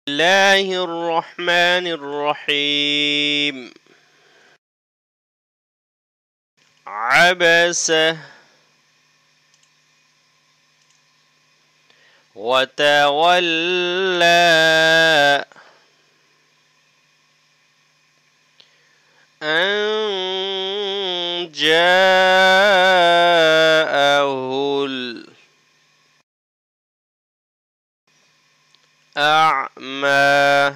الله الرحمن الرحيم عبس وتولى أن جاءه الأعمى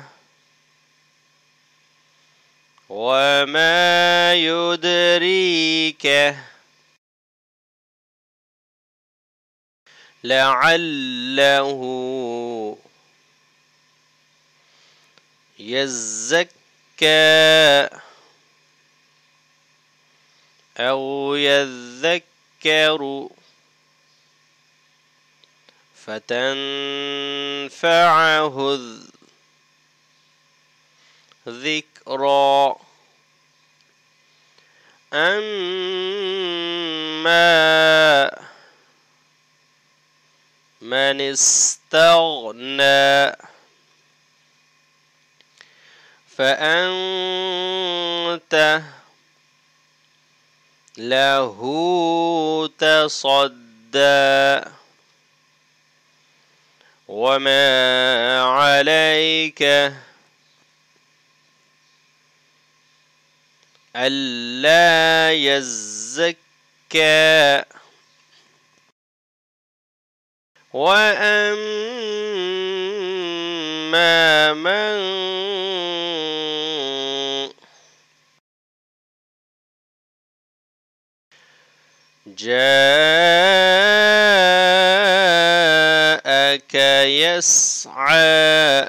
وما يدريك لعله يزكى أو يذكر فتنفعه الذكرى أما من استغنى فأنت له تصدى وما عليك ألا يزكى وأما من جاءك يسعى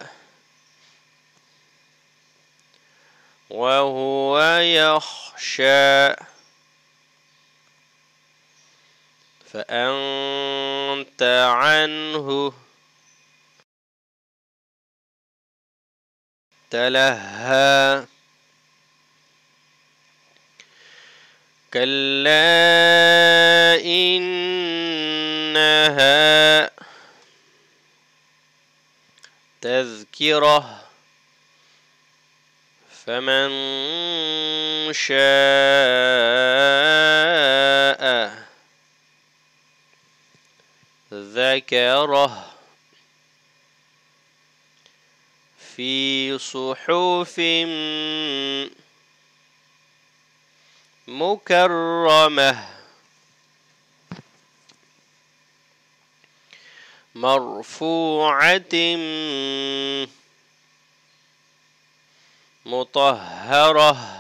وهو يخشى فأنت عنه تلهى كلا إنها تذكرة فمن شاء ذكره في صحف مكرمة مرفوعة مطهرة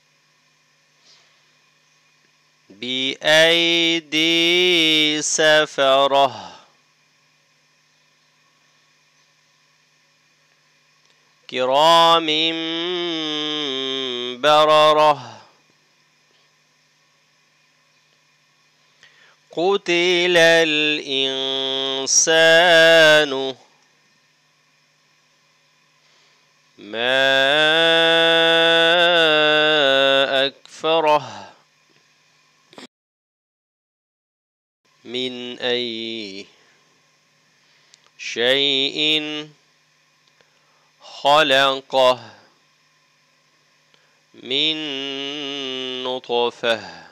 بأيدي سفرة كرام بررة قتل الإنسان ما أكفره من أي شيء خلقه من نطفة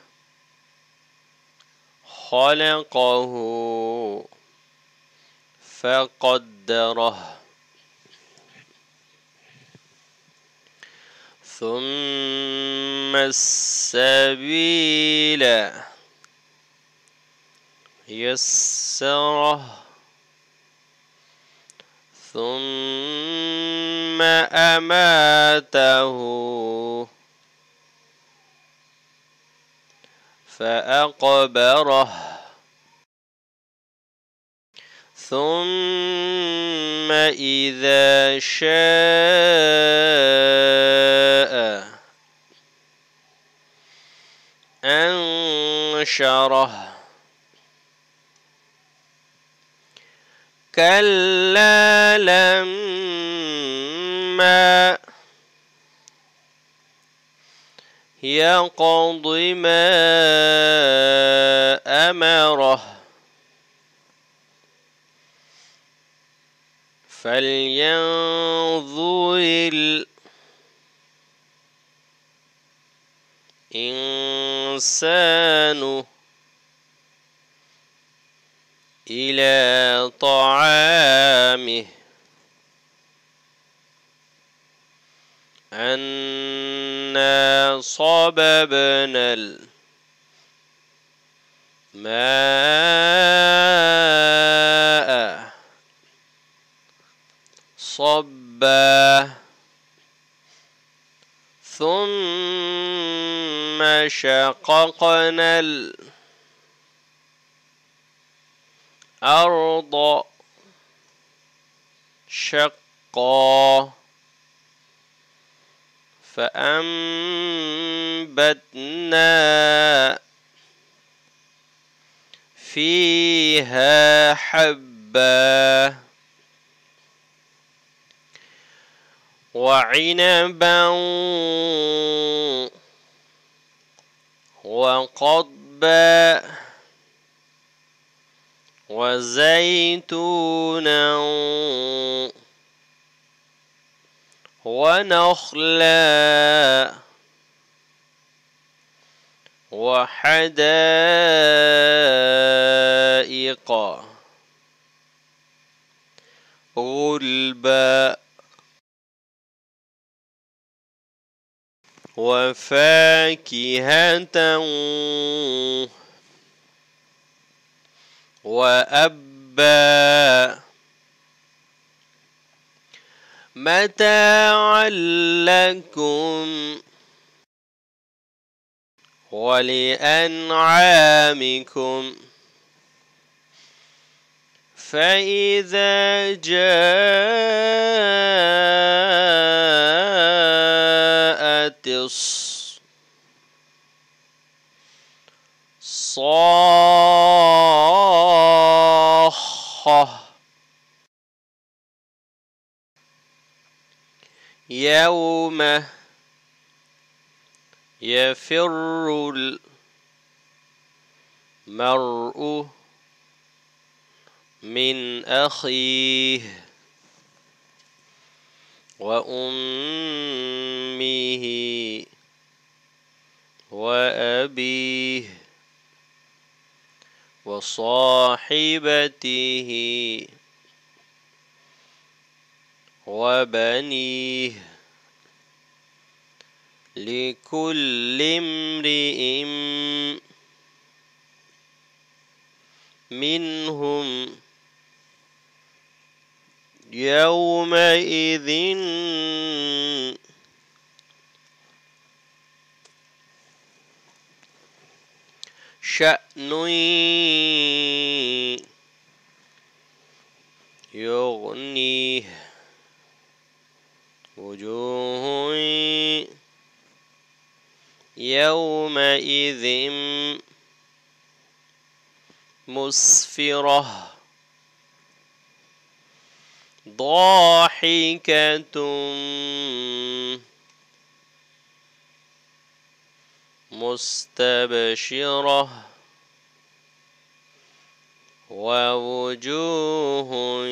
خلقه فقدره ثم السبيل يسره ثم أماته فأقبره ثم إذا شاء أنشره كلا لما يقض ما أمره فلينظر الإنسان إلى طعامه أنا صببنا الماء صبا ثم شققنا الأرض شقا فأنبتنا فيها حبا وعنبا وقضبا وزيتونا ونخلا وحدائق غلبا وفاكهة وأبا متاعا لكم ولأنعامكم فإذا جاءت الصاخة يوم يفر المرء من أخيه وأمه وأبيه وصاحبته وبنيه لكل امرئ منهم يومئذ شأن يغنيه وجوه يومئذ مسفرة ضاحكة مستبشرة ووجوه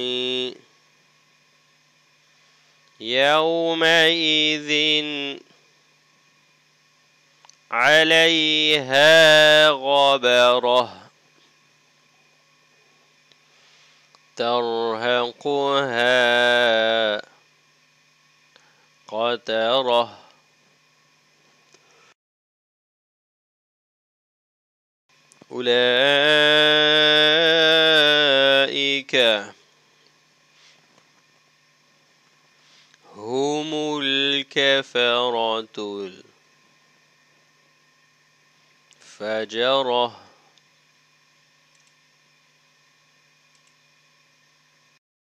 يومئذ عليها غبرة ترهقها قترة أولئك هم الكفرة الفجرة